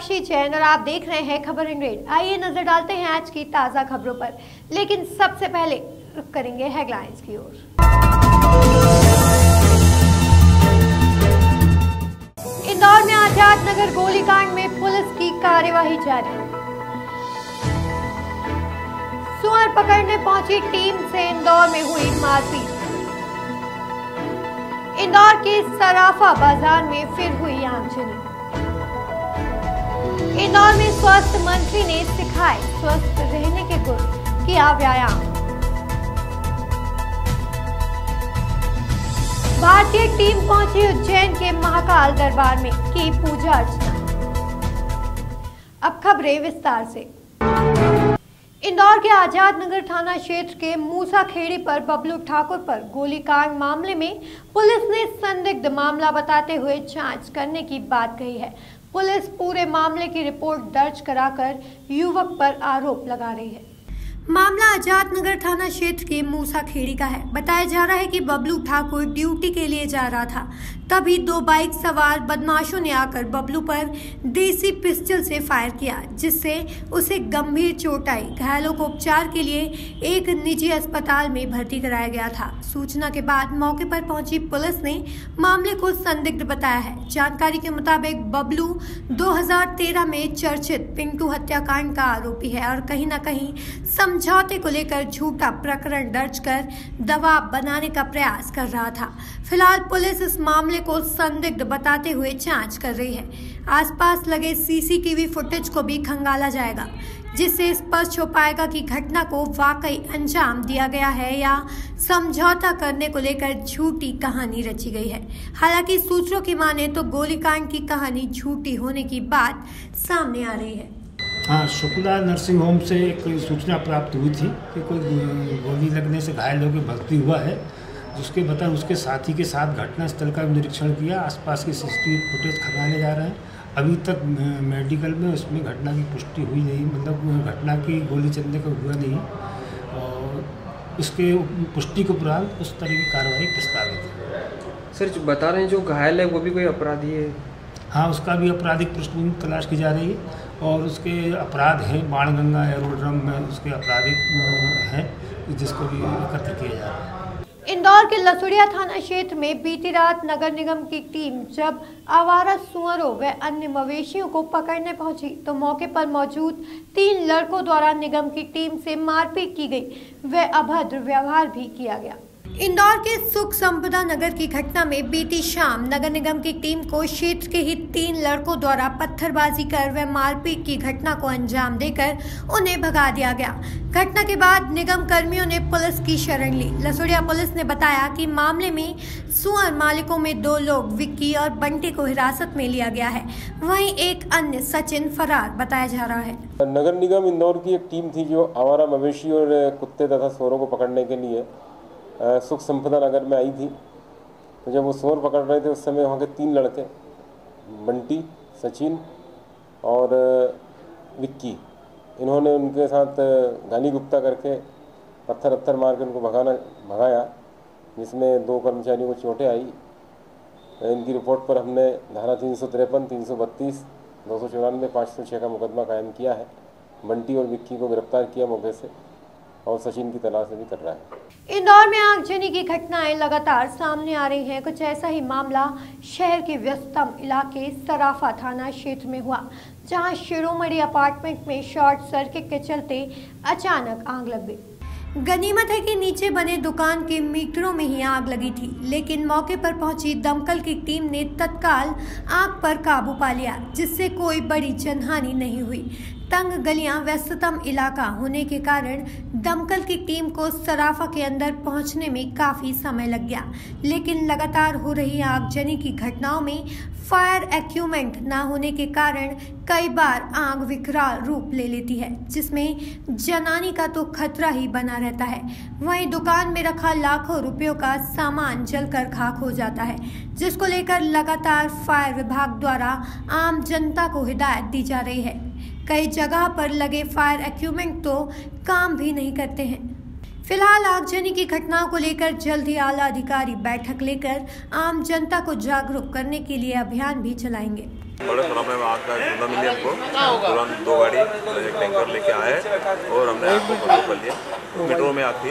साक्षी जैन और आप देख रहे हैं खबर इंग्रेड। आइए नजर डालते हैं आज की ताजा खबरों पर, लेकिन सबसे पहले रुक करेंगे हेडलाइंस की ओर। इंदौर में आजाद नगर गोलीकांड में पुलिस की कार्यवाही जारी। सुअर पकड़ने पहुंची टीम से इंदौर में हुई मारपीट। इंदौर के सराफा बाजार में फिर हुई आगजनी। इंदौर में स्वास्थ्य मंत्री ने सिखाए स्वस्थ रहने के गुर, किया व्यायाम। भारतीय टीम पहुंची उज्जैन के महाकाल दरबार में, की पूजा अर्चना। अब खबरें विस्तार से। इंदौर के आजाद नगर थाना क्षेत्र के मूसा खेड़ी पर बबलू ठाकुर पर गोलीकांड मामले में पुलिस ने संदिग्ध मामला बताते हुए जांच करने की बात कही है। पुलिस पूरे मामले की रिपोर्ट दर्ज कराकर युवक पर आरोप लगा रही है। मामला आजाद नगर थाना क्षेत्र के मूसा खेड़ी का है। बताया जा रहा है कि बबलू ठाकुर ड्यूटी के लिए जा रहा था, तभी दो बाइक सवार बदमाशों ने आकर बबलू पर देसी पिस्टल से फायर किया, जिससे उसे गंभीर चोट आई। घायलों को उपचार के लिए एक निजी अस्पताल में भर्ती कराया गया था। सूचना के बाद मौके पर पहुंची पुलिस ने मामले को संदिग्ध बताया है। जानकारी के मुताबिक बबलू 2013 में चर्चित पिंटू हत्याकांड का आरोपी है और कहीं न कहीं समझौते को लेकर झूठा प्रकरण दर्ज कर दबाव बनाने का प्रयास कर रहा था। फिलहाल पुलिस इस मामले को संदिग्ध बताते हुए जांच कर रही है। आसपास लगे सीसीटीवी फुटेज को भी खंगाला जाएगा, जिससे स्पष्ट हो पाएगा कि घटना को वाकई अंजाम दिया गया है या समझौता करने को लेकर झूठी कहानी रची गई है। हालांकि सूत्रों की माने तो गोलीकांड की कहानी झूठी होने की बात सामने आ रही है। हाँ, शुक्ला नर्सिंग होम से एक सूचना प्राप्त हुई थी कि कोई गोली लगने से घायल होकर भर्ती हुआ है, जिसके बता उसके साथी के साथ घटनास्थल का निरीक्षण किया। आसपास के सीसीटीवी फुटेज खंगाले जा रहे हैं। अभी तक मेडिकल में उसमें घटना की पुष्टि हुई नहीं, मतलब घटना की गोली चलने का हुआ नहीं, और इसके पुष्टि के उपरांत उस तरह की कार्रवाई प्रस्तावित है। सर, जो बता रहे हैं जो घायल है वो भी कोई अपराधी है? हाँ, उसका भी आपराधिक पृष्ठभूमि तलाश की जा रही है और उसके अपराध हैं बाणगंगा एरोड्रम में उसके आपराधिक हैं, जिसको भी एकत्र किया जा रहा है। इंदौर के लसुड़िया थाना क्षेत्र में बीती रात नगर निगम की टीम जब आवारा सुअरों व अन्य मवेशियों को पकड़ने पहुंची तो मौके पर मौजूद 3 लड़कों द्वारा निगम की टीम से मारपीट की गई व अभद्र व्यवहार भी किया गया। इंदौर के सुख संपदा नगर की घटना में बीती शाम नगर निगम की टीम को क्षेत्र के ही 3 लड़कों द्वारा पत्थरबाजी कर व मारपीट की घटना को अंजाम देकर उन्हें भगा दिया गया। घटना के बाद निगम कर्मियों ने पुलिस की शरण ली। लसुड़िया पुलिस ने बताया कि मामले में सुअर मालिकों में 2 लोग विक्की और बंटी को हिरासत में लिया गया है, वहीं एक अन्य सचिन फरार बताया जा रहा है। नगर निगम इंदौर की एक टीम थी जो आवारा मवेशी और कुत्ते तथा सुअरों को पकड़ने के लिए सुख संपदा नगर में आई थी। तो जब वो सुअर पकड़ रहे थे उस समय वहाँ के 3 लड़के बंटी, सचिन और विक्की, इन्होंने उनके साथ गाली गुप्ता करके पत्थर मार के उनको भगाया, जिसमें 2 कर्मचारियों को चोटें आई। इनकी रिपोर्ट पर हमने धारा 353, 332, 294, 506 का मुकदमा कायम किया है। बंटी और विक्की को गिरफ्तार किया मौके से और सचिन की तलाश भी कर रहा है। इंदौर में आगजनी की घटनाएं लगातार सामने आ रही हैं। कुछ ऐसा ही मामला शहर के व्यस्ततम इलाके सराफा थाना क्षेत्र में हुआ, जहां शिरोमणि अपार्टमेंट में शॉर्ट सर्किट के चलते अचानक आग लग गई। गनीमत है कि नीचे बने दुकान के मीटरों में ही आग लगी थी, लेकिन मौके पर पहुंची दमकल की टीम ने तत्काल आग पर काबू पा लिया, जिससे कोई बड़ी जनहानि नहीं हुई। तंग गलियां व्यस्ततम इलाका होने के कारण दमकल की टीम को सराफा के अंदर पहुंचने में काफी समय लग गया, लेकिन लगातार हो रही आगजनी की घटनाओं में फायर इक्विपमेंट न होने के कारण कई बार आग विकराल रूप ले लेती है, जिसमें जनानी का तो खतरा ही बना रहता है। वहीं दुकान में रखा लाखों रुपयों का सामान जलकर खाक हो जाता है, जिसको लेकर लगातार फायर विभाग द्वारा आम जनता को हिदायत दी जा रही है। कई जगह पर लगे फायर इक्विपमेंट तो काम भी नहीं करते हैं। फिलहाल आगजनी की घटनाओं को लेकर जल्द ही आला अधिकारी बैठक लेकर आम जनता को जागरूक करने के लिए अभियान भी चलाएंगे। बड़े समय में आग का सूचना मिली हमको, तुरंत 2 गाड़ी एक टैंकर लेके आए और हमने आग को कंट्रोल कर लिया। मीटरों में आग थी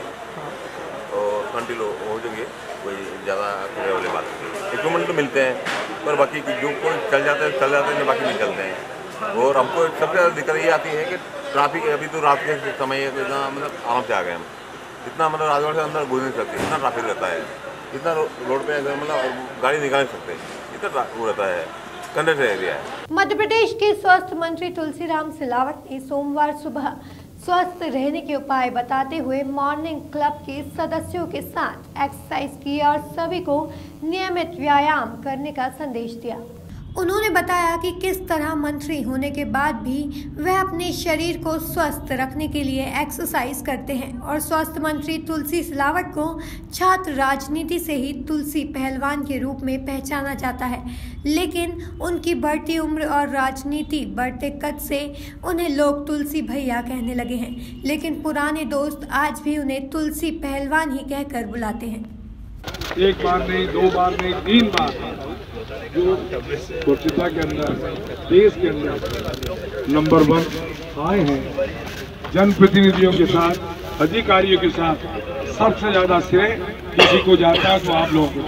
और कंट्रोल हो जाएगी, कोई ज़्यादा वाली बात नहीं। इक्विपमेंट तो मिलते हैं पर बाकी जो कोई चल जाते हैं बाकी नहीं चलते हैं। और हमको सबसे ज़्यादा दिक्कत ये आती है कि ट्रैफिक, अभी तो रात के समय है तो इतना मतलब आराम से आ गए हम, इतना मतलब राजवाड़ से अंदर घुस नहीं सकते, इतना ट्रैफिक रहता है, इतना रोड पे मतलब गाड़ी निकाल नहीं सकते, इतना वो रहता है, कंडक्टर एरिया है। मध्य प्रदेश के स्वास्थ्य मंत्री तुलसीराम सिलावट ने सोमवार सुबह स्वस्थ रहने के उपाय बताते हुए मॉर्निंग क्लब के सदस्यों के साथ एक्सरसाइज की और सभी को नियमित व्यायाम करने का संदेश दिया। उन्होंने बताया कि किस तरह मंत्री होने के बाद भी वह अपने शरीर को स्वस्थ रखने के लिए एक्सरसाइज करते हैं और स्वास्थ्य मंत्री तुलसी सिलावट को छात्र राजनीति से ही तुलसी पहलवान के रूप में पहचाना जाता है, लेकिन उनकी बढ़ती उम्र और राजनीति बढ़ते कद से उन्हें लोग तुलसी भैया कहने लगे हैं, लेकिन पुराने दोस्त आज भी उन्हें तुलसी पहलवान ही कहकर बुलाते हैं। एक बार नहीं, 2 बार नहीं, 3 बार जो स्वच्छता के अंदर देश के अंदर नंबर 1 आए हैं, जनप्रतिनिधियों के साथ, अधिकारियों के साथ सबसे ज्यादा श्रेय किसी को जाता है तो आप लोगों को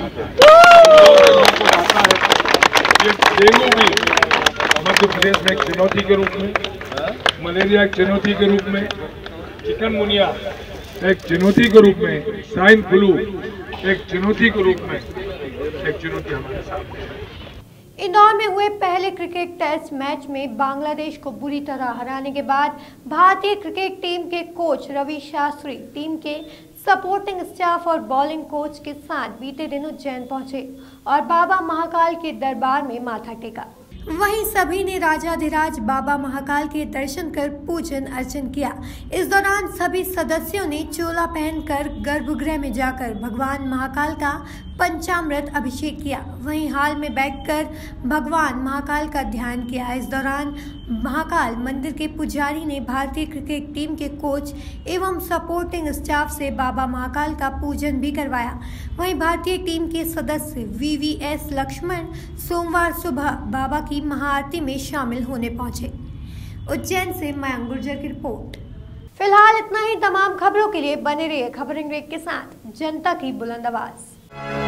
जाता है। ये डेंगू भी मध्य प्रदेश में एक चुनौती के रूप में, मलेरिया एक चुनौती के रूप में, चिकनगुनिया एक चुनौती के रूप में, स्वाइन फ्लू एक चुनौती के रूप में, एक चुनौती हमारे सामने है। इंदौर में हुए पहले क्रिकेट टेस्ट मैच में बांग्लादेश को बुरी तरह हराने के बाद भारतीय क्रिकेट टीम के कोच रवि शास्त्री टीम के सपोर्टिंग स्टाफ और बॉलिंग कोच के साथ बीते दिन उज्जैन पहुंचे और बाबा महाकाल के दरबार में माथा टेका। वहीं सभी ने राजाधिराज बाबा महाकाल के दर्शन कर पूजन अर्चन किया। इस दौरान सभी सदस्यों ने चोला पहनकर गर्भगृह में जाकर भगवान महाकाल का पंचामृत अभिषेक किया। वहीं हाल में बैठकर भगवान महाकाल का ध्यान किया। इस दौरान महाकाल मंदिर के पुजारी ने भारतीय क्रिकेट टीम के कोच एवं सपोर्टिंग स्टाफ से बाबा महाकाल का पूजन भी करवाया। वहीं भारतीय टीम के सदस्य VVS लक्ष्मण सोमवार सुबह बाबा की महाआरती में शामिल होने पहुंचे। उज्जैन से मयंक गुर्जर की रिपोर्ट। फिलहाल इतना ही। तमाम खबरों के लिए बने रहिए खबर इंग्रेड के साथ। जनता की बुलंद आवाज।